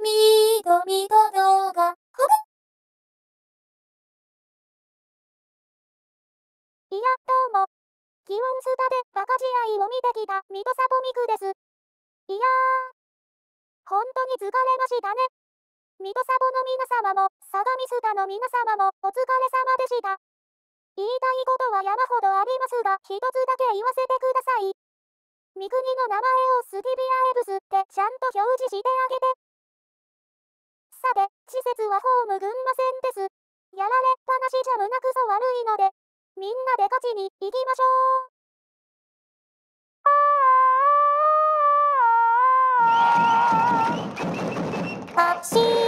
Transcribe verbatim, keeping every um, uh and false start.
みどみど動画、ほぐいや、どうも。気温スタでバカ試合を見てきたミドサボミクです。いやー、本当に疲れましたね。ミドサボの皆様も、サガミスタの皆様も、お疲れ様でした。言いたいことは山ほどありますが、一つだけ言わせてください。三国の名前をスキビアエブスってちゃんと表示してあげて。さて、施設はホーム群馬戦です。やられっぱなしじゃ胸くそ悪いので、みんなで勝ちに行きましょう。あー、あー、あー、